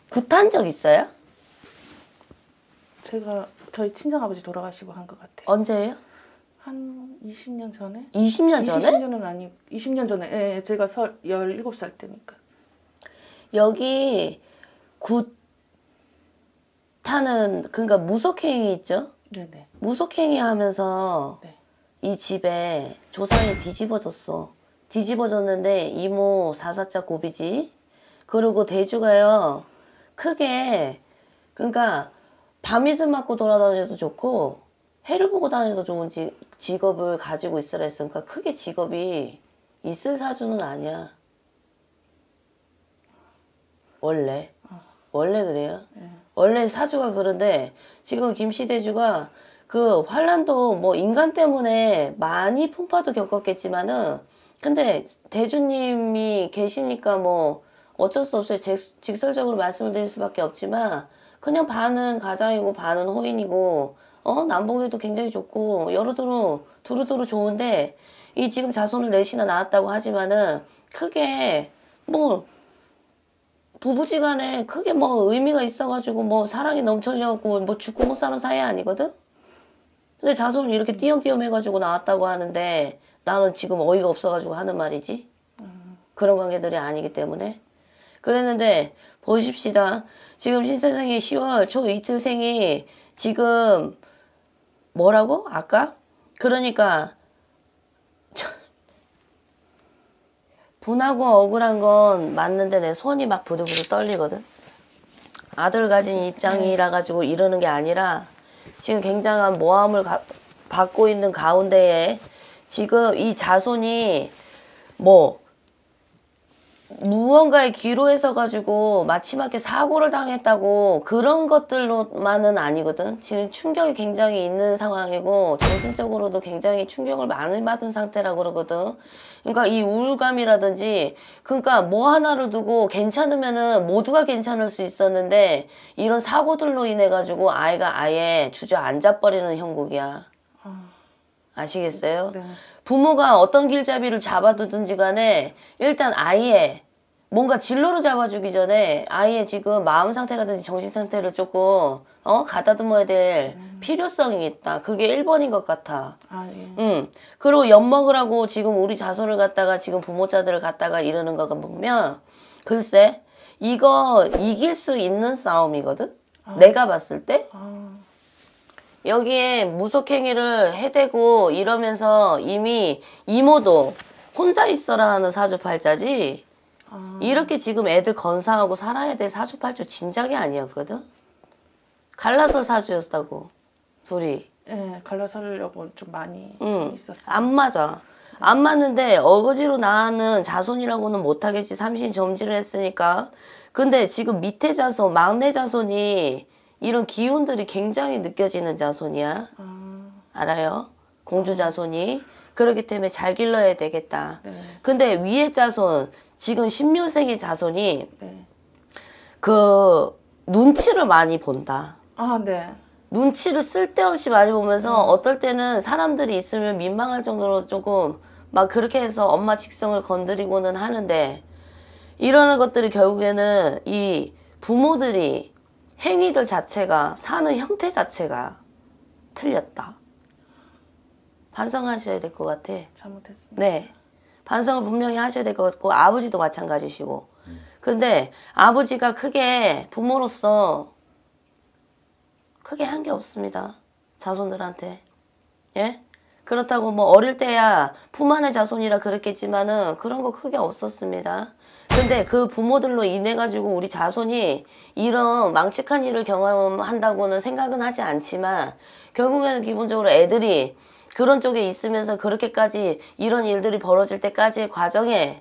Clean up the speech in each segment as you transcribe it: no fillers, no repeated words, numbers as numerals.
굿한 적 있어요? 제가 저희 친정아버지 돌아가시고 한 것 같아요. 언제예요? 한 20년 전에? 20년 전에? 20년은 아니 20년 전에. 예, 제가 17살 때니까. 여기 굿하는 그러니까 무속행위 있죠? 네네. 무속행위 하면서 네. 이 집에 조상이 뒤집어졌어. 뒤집어졌는데 이모 사사자 고비지. 그리고 대주가요. 크게 그러니까 밤이슬 맞고 돌아다녀도 좋고 해를 보고 다녀도 좋은 직업을 가지고 있으라 했으니까 크게 직업이 있을 사주는 아니야. 원래 그래요. 원래 사주가 그런데 지금 김씨대주가 그 환란도 뭐 인간 때문에 많이 풍파도 겪었겠지만은 근데 대주님이 계시니까 뭐 어쩔 수 없어요. 직설적으로 말씀을 드릴 수밖에 없지만 그냥 반은 가장이고 반은 호인이고 남보기도 굉장히 좋고 여러두루 두루두루 좋은데 이 지금 자손을 넷이나 낳았다고 하지만은 크게 뭐 부부지간에 크게 뭐 의미가 있어가지고 뭐 사랑이 넘쳐려고 뭐 죽고 못 사는 사이 아니거든? 근데 자손을 이렇게 띄엄띄엄 해가지고 나왔다고 하는데 나는 지금 어이가 없어가지고 하는 말이지. 그런 관계들이 아니기 때문에. 그랬는데 보십시다. 지금 신세상이 10월 초 이틀생이 지금 뭐라고? 아까? 그러니까 분하고 억울한 건 맞는데 내 손이 막 부들부들 떨리거든. 아들 가진 입장이라 가지고 이러는 게 아니라 지금 굉장한 모함을 받고 있는 가운데에 지금 이 자손이 뭐 무언가에 기로해서 가지고 마지막에 사고를 당했다고 그런 것들로만은 아니거든. 지금 충격이 굉장히 있는 상황이고 정신적으로도 굉장히 충격을 많이 받은 상태라고 그러거든. 그러니까 이 우울감이라든지 그러니까 뭐 하나를 두고 괜찮으면은 모두가 괜찮을 수 있었는데 이런 사고들로 인해 가지고 아이가 아예 주저앉아 버리는 형국이야. 아시겠어요? 네. 부모가 어떤 길잡이를 잡아두든지 간에 일단 아이의 뭔가 진로를 잡아주기 전에 아이의 지금 마음 상태라든지 정신 상태를 조금 가다듬어야 될 필요성이 있다. 그게 1번인 것 같아. 아, 예. 그리고 엿먹으라고 지금 우리 자손을 갖다가 지금 부모자들을 갖다가 이러는 거가 보면 글쎄 이거 이길 수 있는 싸움이거든. 내가 봤을 때. 여기에 무속행위를 해대고 이러면서 이미 이모도 혼자 있어라 하는 사주팔자지 이렇게 지금 애들 건사하고 살아야 될 사주팔자 진작이 아니었거든. 갈라서 사주였다고 둘이. 예, 갈라서려고 좀 많이 있었어요. 안 맞아. 안 맞는데 어거지로 낳는 자손이라고는 못하겠지. 삼신점지를 했으니까. 근데 지금 밑에 자손 막내 자손이 이런 기운들이 굉장히 느껴지는 자손이야. 알아요? 공주 자손이. 그렇기 때문에 잘 길러야 되겠다. 네. 근데 위에 자손, 지금 신묘생의 자손이 네. 그 눈치를 많이 본다. 아, 네. 눈치를 쓸데없이 많이 보면서 어떨 때는 사람들이 있으면 민망할 정도로 조금 막 그렇게 해서 엄마 직성을 건드리고는 하는데 이러는 것들이 결국에는 이 부모들이 행위들 자체가 사는 형태 자체가 틀렸다. 반성하셔야 될 것 같아. 잘못했습니다. 네. 반성을 분명히 하셔야 될 것 같고 아버지도 마찬가지시고. 근데 아버지가 크게 부모로서 크게 한 게 없습니다. 자손들한테. 예? 그렇다고 뭐 어릴 때야 품 안의 자손이라 그랬겠지만은 그런 거 크게 없었습니다. 근데 그 부모들로 인해 가지고 우리 자손이 이런 망측한 일을 경험한다고는 생각은 하지 않지만 결국에는 기본적으로 애들이 그런 쪽에 있으면서 그렇게까지 이런 일들이 벌어질 때까지의 과정에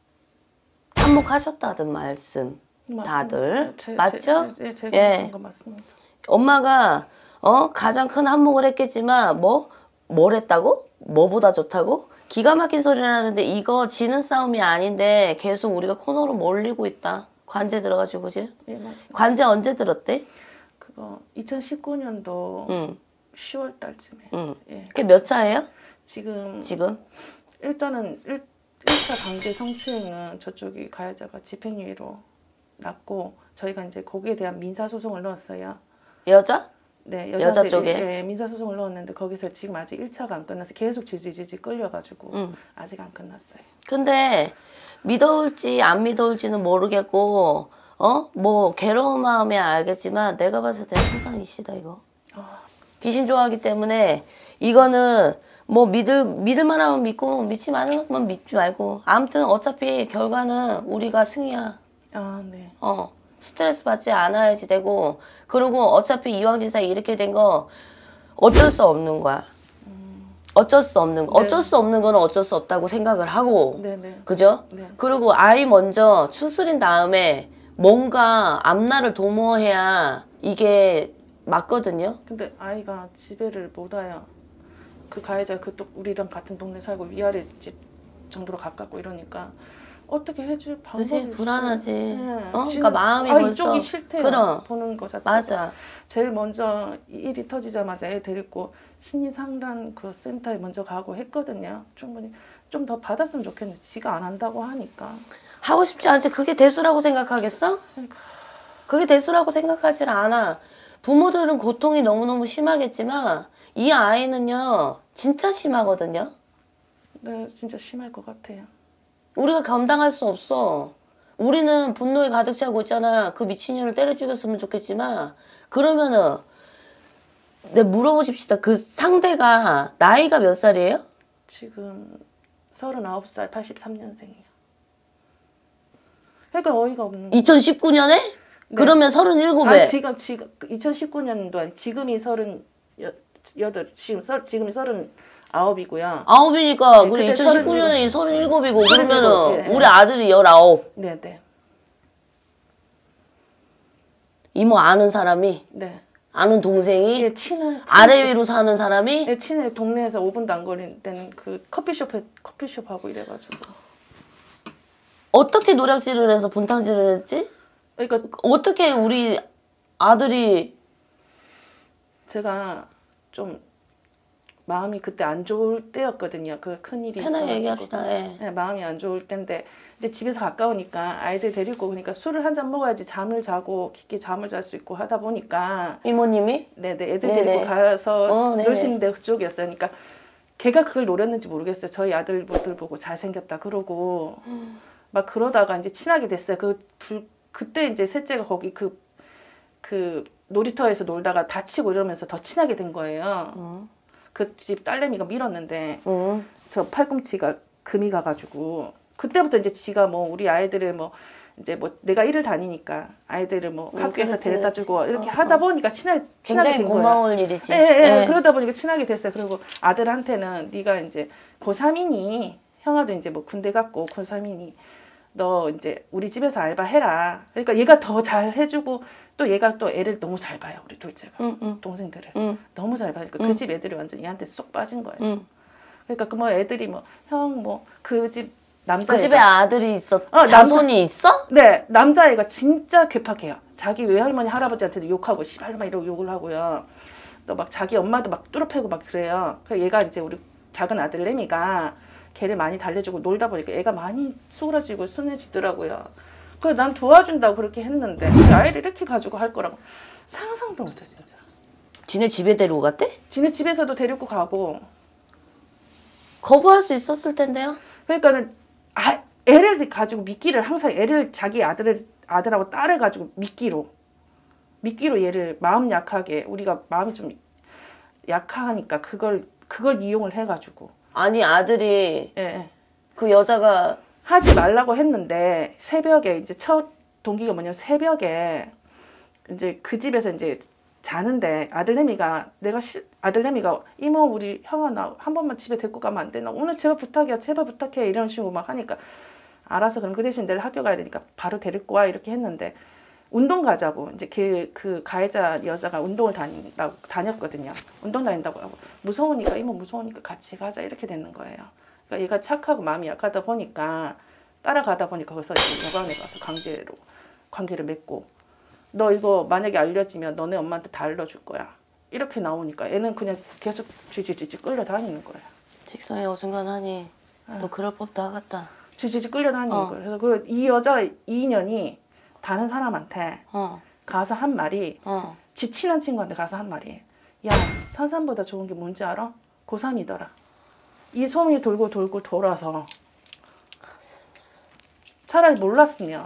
한몫하셨다는 말씀 다들 맞죠? 제가 예. 그런 거 맞습니다. 엄마가 가장 큰 한몫을 했겠지만 뭘 했다고? 뭐보다 좋다고? 기가 막힌 소리를 하는데 이거 지는 싸움이 아닌데 계속 우리가 코너로 몰리고 있다. 관제 들어가지고 그지? 예, 맞습니다. 관제 언제 들었대? 그거 2019년도 10월 달쯤에. 예. 그게 몇 차예요? 지금 지금? 일단은 1차 강제 성추행은 저쪽이 가해자가 집행유예로 났고 저희가 이제 거기에 대한 민사 소송을 넣었어요. 여자? 네, 여자 쪽에? 네, 민사 소송을 넣었는데 거기서 지금 아직 1차가 안 끝나서 계속 지지지지 끌려가지고 아직 안 끝났어요. 근데 믿어올지 안 믿어올지는 모르겠고 뭐 괴로운 마음이야 알겠지만 내가 봤을 때 세상 이시다 이거. 귀신 좋아하기 때문에 이거는 뭐 믿을 만하면 믿고 믿지 말면 믿지 말고 아무튼 어차피 결과는 우리가 승이야. 아, 네. 스트레스 받지 않아야지 되고 그리고 어차피 이왕지사 이렇게 된 거 어쩔 수 없는 거야. 어쩔 수 없는 거. 네. 어쩔 수 없는 거는 어쩔 수 없다고 생각을 하고 네네. 그죠? 네. 그리고 아이 먼저 추스린 다음에 뭔가 앞날을 도모해야 이게 맞거든요. 근데 아이가 집에를 못 와요. 그 가해자 그또 우리랑 같은 동네 살고 위아래 집 정도로 가깝고 이러니까 어떻게 해줄 방법이 그지? 없어요. 불안하지. 네. 그러니까 마음이 아, 벌써 이쪽이 싫대요. 그럼. 보는 거 자체가. 맞아. 제일 먼저 이 일이 터지자마자 애 데리고 심리상담 그 센터에 먼저 가고 했거든요. 충분히 좀 더 받았으면 좋겠는데 지가 안 한다고 하니까. 하고 싶지 않지. 그게 대수라고 생각하겠어? 그게 대수라고 생각하질 않아. 부모들은 고통이 너무너무 심하겠지만 이 아이는요 진짜 심하거든요. 네, 진짜 심할 것 같아요. 우리가 감당할 수 없어. 우리는 분노에 가득 차고 있잖아. 그 미친년을 때려 죽였으면 좋겠지만 그러면은 물어보십시다. 그 상대가 나이가 몇 살이에요? 지금 39살 83년생이에요. 그러니까 어이가 없는 거예요. 2019년에? 네. 그러면 37에. 아, 지금 2019년도 아니 지금이 38 지금이 39이고요. 아홉이니까 네, 그래 그때 2019년에 37이고 그러면은 네, 네. 우리 아들이 19. 네, 네. 이모 아는 사람이 네. 아는 동생이 예, 친한 아래 위로 사는 사람이 예, 친해 동네에서 5분도 안 걸리는 그 커피숍하고 이래가지고. 어떻게 노략질을 해서 분탕질을 했지? 그러니까 어떻게 우리 아들이 제가 좀 마음이 그때 안 좋을 때였거든요. 그 큰일이 편하게 있어가지고. 얘기합시다. 예. 네, 마음이 안 좋을 때인데 이제 집에서 가까우니까 아이들 데리고 그러니까 술을 한 잔 먹어야지 잠을 자고 깊게 잠을 잘 수 있고 하다 보니까 이모님이 네네 애들 네네. 데리고 가서 네네. 노시는 데 그쪽이었어요. 그러니까 걔가 그걸 노렸는지 모르겠어요. 저희 아들들 보고 잘생겼다 그러고 막 그러다가 이제 친하게 됐어요. 그때 이제 셋째가 거기 그 놀이터에서 놀다가 다치고 이러면서 더 친하게 된 거예요. 그 집 딸내미가 밀었는데 저 팔꿈치가 금이 가가지고 그때부터 이제 지가 뭐 우리 아이들을 뭐 이제 뭐 내가 일을 다니니까 아이들을 뭐 학교에서 그렇지, 데려다 그렇지. 주고 이렇게 하다 보니까 친하게 굉장히 된 거예요. 고마울 일이지. 예, 예, 예. 그러다 보니까 친하게 됐어요. 그리고 아들한테는 네가 이제 고3이니 형아도 이제 뭐 군대 갔고 고3이니 너 이제 우리 집에서 알바해라. 그러니까 얘가 더 잘 해주고 또 얘가 또 애를 너무 잘 봐요. 우리 둘째가 동생들을 너무 잘 봐니까 그 집 애들이 완전 얘한테 쏙 빠진 거예요. 그러니까 그 뭐 애들이 뭐 형 뭐 그 집 남자 그 집에 아들이 있었 자손이 있어? 네, 남자애가 진짜 괴팍해요. 자기 외할머니 할아버지한테도 욕하고 씨발마 이러고 욕을 하고요. 또 막 자기 엄마도 막 뚫어패고 막 그래요. 그래서 얘가 이제 우리 작은 아들 레미가 걔를 많이 달래주고 놀다 보니까 애가 많이 수그러지고 순해지더라고요. 그래서 난 도와준다고 그렇게 했는데 아이를 이렇게 가지고 할 거라고 상상도 못해 진짜. 지네 집에 데리고 갔대? 지네 집에서도 데리고 가고 거부할 수 있었을 텐데요. 그러니까는 애를 가지고 미끼를 항상 애를 자기 아들하고 딸을 가지고 미끼로 얘를 마음 약하게 우리가 마음이 좀 약하니까 그걸 이용을 해가지고 아니 아들이 예. 그 여자가 하지 말라고 했는데 새벽에 이제 첫 동기가 뭐냐면 새벽에 이제 그 집에서 이제 자는데 아들내미가 이모 우리 형아 나 한 번만 집에 데리고 가면 안 되나 오늘 제발 부탁이야 제발 부탁해 이런 식으로 막 하니까 알아서 그럼 그 대신 내일 학교 가야 되니까 바로 데리고 와 이렇게 했는데 운동 가자고 이제 그 가해자 여자가 운동을 다녔거든요. 운동 다닌다고 하고 무서우니까 이모 무서우니까 같이 가자 이렇게 되는 거예요. 그러니까 얘가 착하고 마음이 약하다 보니까 따라가다 보니까 거기서 이제 여관에 가서 관계를 맺고 너 이거 만약에 알려지면 너네 엄마한테 다 알려줄 거야. 이렇게 나오니까 애는 그냥 계속 쥐쥐쥐 끌려다니는 거예요. 직성이 어중간하니 또 그럴 법도 하겠다. 쥐쥐쥐 끌려다니는 거예요. 그래서 이 여자 2년이 다른 사람한테 어. 가서 한 말이 어. 지 친한 친구한테 가서 한 말이 야 산삼보다 좋은 게 뭔지 알아? 고3이더라. 이 소문이 돌고 돌고 돌아서 차라리 몰랐으면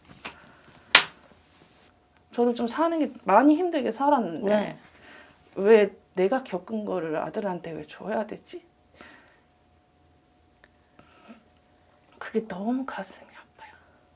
저도 좀 사는 게 많이 힘들게 살았는데 네. 왜 내가 겪은 거를 아들한테 왜 줘야 되지? 그게 너무 가슴이 아파요.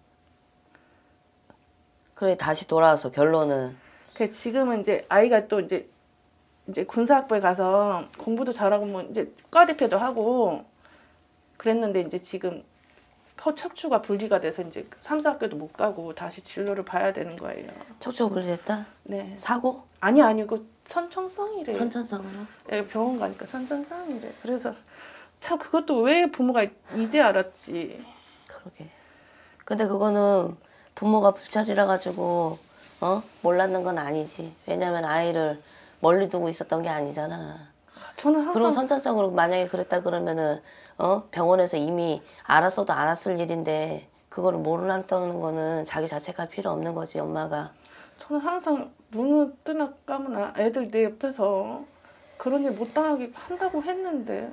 그래 다시 돌아와서 결론은 그 지금은 이제 아이가 또 이제 군사학부에 가서 공부도 잘하고 뭐 이제 과대표도 하고 그랬는데 이제 지금 척추가 분리가 돼서 이제 3, 4학교도 못 가고 다시 진로를 봐야 되는 거예요. 척추가 분리됐다? 네. 사고? 아니고 선천성이래. 선천성으로? 예, 병원 가니까 선천성이래. 그래서 참 그것도 왜 부모가 이제 알았지. 그러게. 근데 그거는 부모가 불찰이라 가지고 몰랐는 건 아니지. 왜냐면 아이를 멀리 두고 있었던 게 아니잖아. 저는 항상 그리고 선천적으로 만약에 그랬다 그러면은 병원에서 이미 알았어도 알았을 일인데 그거를 모르겠다는 거는 자기 자책할 필요 없는 거지 엄마가. 저는 항상 눈을 뜨나 감으나 애들 내 옆에서 그런 일 못 당하게 한다고 했는데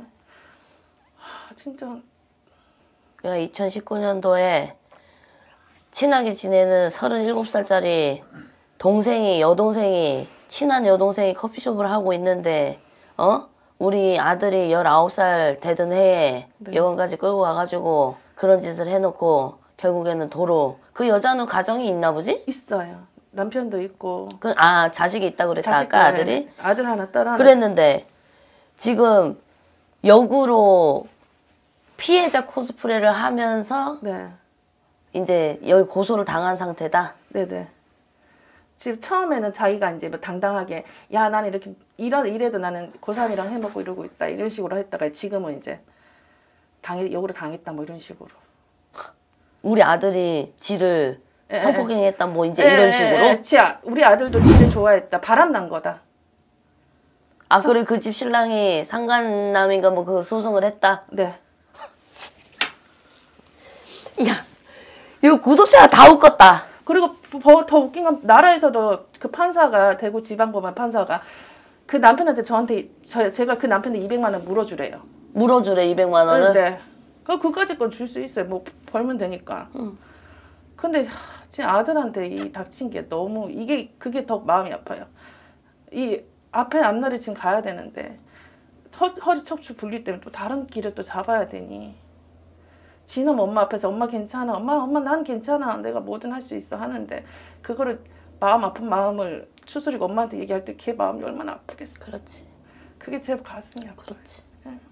진짜 내가 2019년도에 친하게 지내는 37살짜리 여동생이 친한 여동생이 커피숍을 하고 있는데 우리 아들이 19살 되던 해에 네. 여관까지 끌고 가가지고 그런 짓을 해놓고 결국에는 도로 그 여자는 가정이 있나 보지? 있어요. 남편도 있고 자식이 있다고 그랬다 자식들, 아까 아들이? 아들 하나 딸 하나. 그랬는데 지금 역으로 피해자 코스프레를 하면서 네. 이제 여기 고소를 당한 상태다. 네네. 지금 처음에는 자기가 이제 뭐 당당하게 야 나는 이렇게 이래도 나는 고3이랑 해먹고 이러고 있다 이런 식으로 했다가 지금은 이제 역으로 당했다 뭐 이런 식으로. 우리 아들이 지를 에, 성폭행했다 뭐 이제 이런 식으로. 지야 우리 아들도 지를 좋아했다. 바람 난 거다. 그리고 그 집 신랑이 상간남인가 뭐 그 소송을 했다. 네. 야, 이거 구독자가 다 웃겼다. 그리고 더 웃긴 건 나라에서도 그 판사가 대구 지방법원 판사가 그 남편한테 제가 그 남편한테 200만 원 물어주래요. 물어주래 200만 원을. 네. 그까짓 건 줄 수 있어요. 뭐 벌면 되니까. 응. 근데 진짜 아들한테 이 닥친 게 너무 그게 더 마음이 아파요. 이 앞에 앞날을 지금 가야 되는데 허리 척추 분리 때문에 또 다른 길을 또 잡아야 되니. 지는 엄마 앞에서 엄마 괜찮아, 엄마 난 괜찮아, 내가 뭐든 할 수 있어 하는데 그거를 마음 아픈 마음을 추스리고 엄마한테 얘기할 때 걔 마음이 얼마나 아프겠어. 그렇지. 그게 제 가슴이 아파. 그렇지.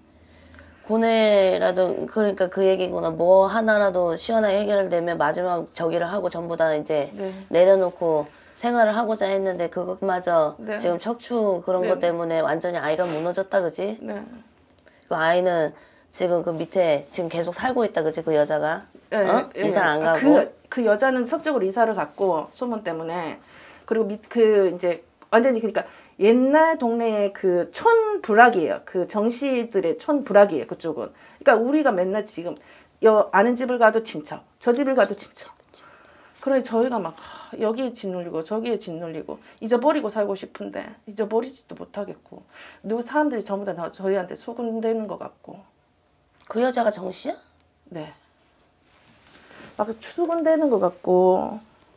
군에라도 그러니까 그 얘기구나. 뭐 하나라도 시원하게 해결을 내면 마지막 저기를 하고 전부 다 이제 네. 내려놓고 생활을 하고자 했는데 그것마저 네. 지금 척추 그런 네. 것 때문에 완전히 아이가 무너졌다 그지? 네. 그 아이는 지금 그 밑에 지금 계속 살고 있다 그지? 그 여자가 네. 이사를 안 가고. 그 여자는 성적으로 이사를 갔고 소문 때문에 그리고 이제 완전히 그러니까 옛날 동네의 그 촌부락이에요. 그 정씨들의 촌부락이에요. 그쪽은. 그러니까 우리가 맨날 지금 아는 집을 가도 친척, 저 집을 가도 친척. 그래 저희가 막 여기에 짓눌리고 저기에 짓눌리고 잊어버리고 살고 싶은데 잊어버리지도 못하겠고 사람들이 전부 다 저희한테 소근대는 것 같고. 그 여자가 정씨야? 네. 막 수군대는 것 같고.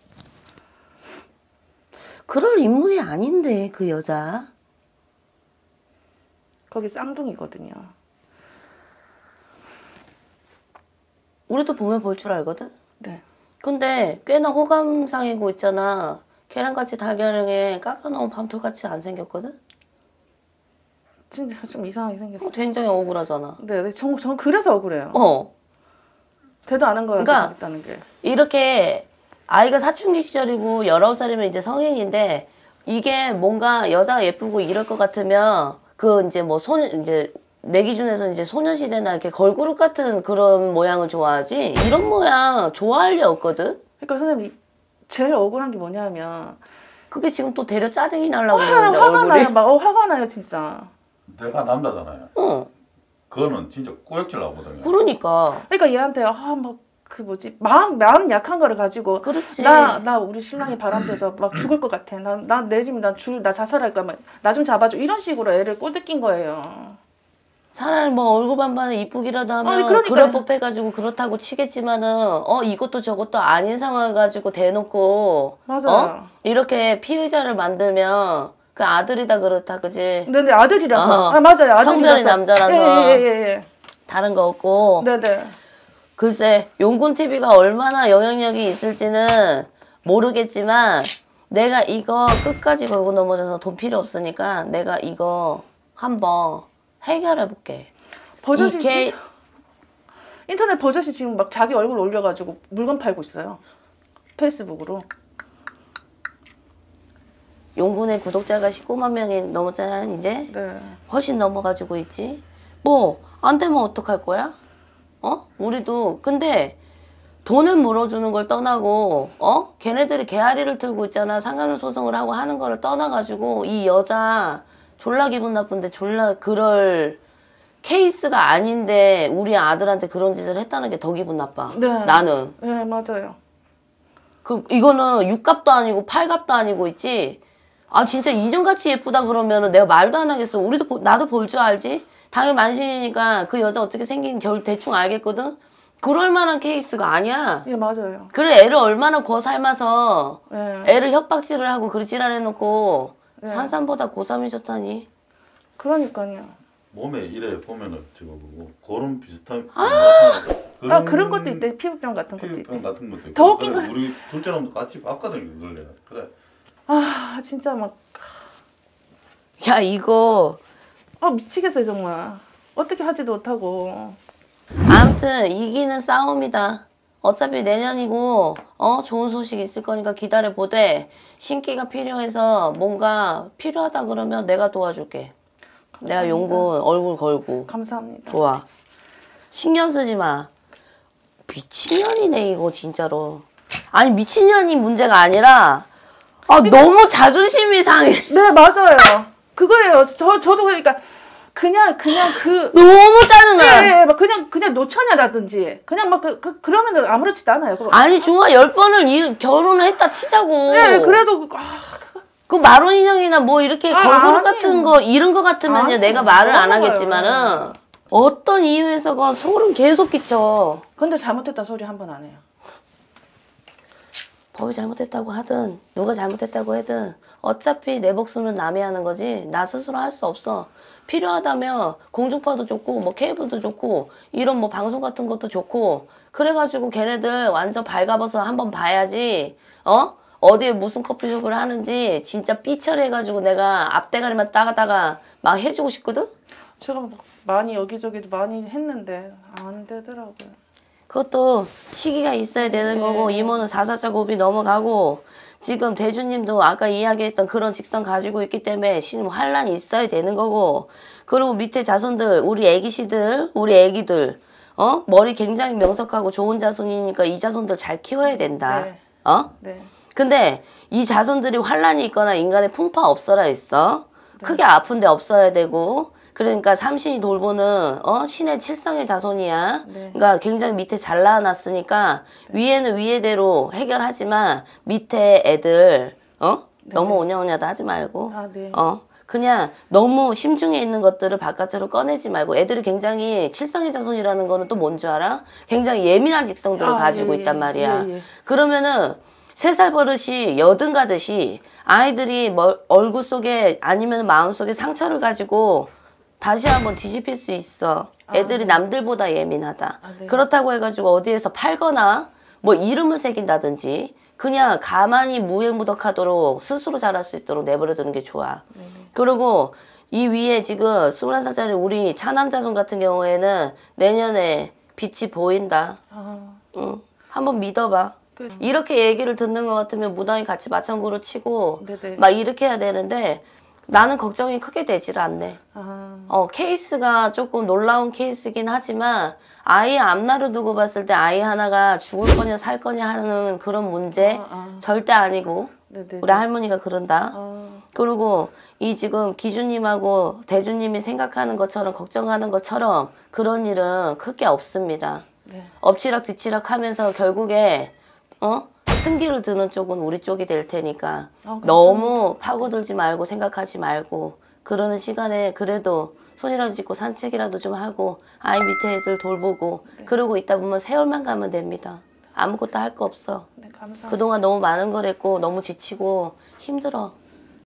그럴 인물이 아닌데 그 여자. 거기 쌍둥이거든요. 우리도 보면 볼 줄 알거든. 네. 근데 꽤나 호감상이고 있잖아. 계란같이 달걀에 깎아놓은 밤톨같이 안 생겼거든? 진짜 좀 이상하게 생겼어요. 굉장히 억울하잖아. 네, 전 그래서 억울해요. 대도 안 한 거야. 그러니까 있다는 게. 이렇게 아이가 사춘기 시절이고 19살이면 이제 성인인데 이게 뭔가 여자가 예쁘고 이럴 것 같으면 그 이제 뭐 이제 내 기준에서 이제 소녀시대나 이렇게 걸그룹 같은 그런 모양을 좋아하지 이런 모양 좋아할 리 없거든. 그러니까 선생님 제일 억울한 게 뭐냐면 그게 지금 또 되려 짜증이 나려고 화가 그러는데 나요. 막 화가 나요 진짜. 내가 남자잖아요. 응. 그거는 진짜 꾸역질 나거든요. 그러니까. 그러니까 얘한테 막 그 뭐지 마음 약한 거를 가지고 그렇지. 나 우리 신랑이 바람돼서 막 죽을 것 같아. 나 내리면 나 자살할까 나 좀 잡아줘 이런 식으로 애를 꼬드낀 거예요. 차라리 뭐 얼굴 반반에 이쁘기라도 하면 아니, 그러니까요. 그럴 법해가지고 그렇다고 치겠지만은 이것도 저것도 아닌 상황 가지고 대놓고 맞아요. 이렇게 피의자를 만들면 그 아들이다 그렇다 그지? 네네 아들이라서 어. 맞아요 아들이라서 성별이 남자라서 예. 다른 거 없고 네네 글쎄 용군 TV가 얼마나 영향력이 있을지는 모르겠지만 내가 이거 끝까지 걸고 넘어져서 돈 필요 없으니까 내가 이거 한번 해결해 볼게. 버젓이 이게 인터넷 버젓이 지금 막 자기 얼굴 올려가지고 물건 팔고 있어요. 페이스북으로. 용군의 구독자가 19만 명이 넘었잖아 이제. 네. 훨씬 넘어가지고 있지. 뭐 안 되면 어떡할 거야? 우리도 근데 돈을 물어주는 걸 떠나고 걔네들이 개아리를 들고 있잖아. 상간호 소송을 하고 하는 거를 떠나가지고 이 여자 졸라 기분 나쁜데 졸라 그럴 케이스가 아닌데 우리 아들한테 그런 짓을 했다는 게 더 기분 나빠. 네. 나는. 네 맞아요. 이거는 육값도 아니고 팔값도 아니고 있지. 아 진짜 인형같이 예쁘다 그러면은 내가 말도 안 하겠어. 나도 볼 줄 알지. 당연히 만신이니까 그 여자 어떻게 생긴 결 대충 알겠거든. 그럴 만한 케이스가 아니야. 예 맞아요. 그래 애를 얼마나 삶아서 네. 애를 협박질을 하고 그지랄 해놓고 네. 산삼보다 고3이 좋다니. 그러니까요. 몸에 이래 보면은 지금 뭐 고름 비슷한 그런 것도 있대. 피부병 같은 것도 피부병 있대. 같은 것도 있고. 더 웃긴 그래, 우리 둘째랑 같이 봤거든 그걸 내가. 그래. 아 진짜 막 야 이거 미치겠어요 정말. 어떻게 하지도 못하고. 아무튼 이기는 싸움이다. 어차피 내년이고 좋은 소식 있을 거니까 기다려보되 신기가 필요해서 뭔가 필요하다 그러면 내가 도와줄게. 내가 용군 얼굴 걸고. 감사합니다. 좋아. 신경 쓰지 마. 미친년이네 이거 진짜로. 아니 미친년이 문제가 아니라 너무 자존심이 상해. 네 맞아요. 그거예요. 저도 그러니까 그냥 그 너무 짜증나. 막 그냥 노처녀라든지 그냥 막 그러면은 아무렇지도 않아요. 그거. 아니 중화 10번을 결혼을 했다 치자고. 네 그래도 그 마론 인형이나 뭐 이렇게 걸그룹 아니에요. 같은 거 이런 거 같으면요 아니에요. 내가 말을 안 너무 하겠지만은 어떤 이유에서건 소름 계속 끼쳐. 근데 잘못했다 소리 한 번 안 해요. 법이 잘못했다고 하든 누가 잘못했다고 하든 어차피 내 복수는 남이 하는 거지 나 스스로 할 수 없어. 필요하다면 공중파도 좋고 뭐 케이블도 좋고 이런 뭐 방송 같은 것도 좋고 그래가지고 걔네들 완전 발가벗어 한번 봐야지. 어디에 무슨 커피숍을 하는지 진짜 삐처리해가지고 내가 앞대가리만 따가다가 막 해주고 싶거든? 제가 막 많이 여기저기도 많이 했는데 안 되더라고요. 그것도 시기가 있어야 되는 거고 이모는 4사자 고비 넘어가고 지금 대주님도 아까 이야기했던 그런 직성 가지고 있기 때문에 지금 환란이 있어야 되는 거고 그리고 밑에 자손들 우리 애기씨들 우리 애기들 머리 굉장히 명석하고 좋은 자손이니까 이 자손들 잘 키워야 된다. 네. 네. 근데 이 자손들이 환란이 있거나 인간의 풍파 없어라 있어. 크게 아픈데 없어야 되고 그러니까 삼신이 돌보는 신의 칠성의 자손이야. 네. 그러니까 굉장히 밑에 잘 낳아놨으니까 위에는 위에대로 해결하지만 밑에 애들 너무 오냐오냐도 하지 말고 네. 그냥 너무 심중에 있는 것들을 바깥으로 꺼내지 말고 애들이 굉장히 칠성의 자손이라는 거는 또 뭔 줄 알아? 굉장히 예민한 직성들을 가지고 있단 말이야. 그러면은 3살 버릇이 여든 가듯이 아이들이 얼굴 속에 아니면 마음 속에 상처를 가지고 다시 한번 뒤집힐 수 있어. 애들이 남들보다 예민하다. 네. 그렇다고 해가지고 어디에서 팔거나 뭐 이름을 새긴다든지 그냥 가만히 무행무덕하도록 스스로 자랄 수 있도록 내버려두는 게 좋아. 그리고 이 위에 지금 21살짜리 우리 차남자손 같은 경우에는 내년에 빛이 보인다. 응. 한번 믿어봐. 이렇게 얘기를 듣는 것 같으면 무당이 같이 맞장구를 치고 네네. 막 이렇게 해야 되는데 나는 걱정이 크게 되질 않네. 케이스가 조금 놀라운 케이스긴 하지만 아이 앞날을 두고 봤을 때 아이 하나가 죽을 거냐 살 거냐 하는 그런 문제 절대 아니고 네네. 우리 할머니가 그런다. 그리고 이 지금 기주님하고 대주님이 생각하는 것처럼 걱정하는 것처럼 그런 일은 크게 없습니다. 네. 엎치락 뒤치락 하면서 결국에 승기를 드는 쪽은 우리 쪽이 될 테니까 감사합니다. 너무 파고들지 말고 생각하지 말고 그러는 시간에 그래도 손이라도 짚고 산책이라도 좀 하고 아이 밑에 애들 돌보고 그러고 있다 보면 세월만 가면 됩니다. 아무것도 할 거 없어. 네, 감사합니다. 그동안 너무 많은 걸 했고 너무 지치고 힘들어.